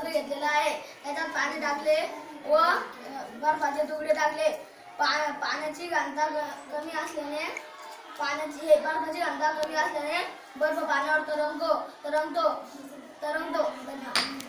पात्र घेतलेलं आहे, त्याच्यात पाणी टाकले व बर्फाचे तुकडे टाकले. पाण्याची घनता कमी असल्याने बर्फाची घनता कमी असल्याने बर्फ पाण्यावर तरंगतो. धन्यवाद.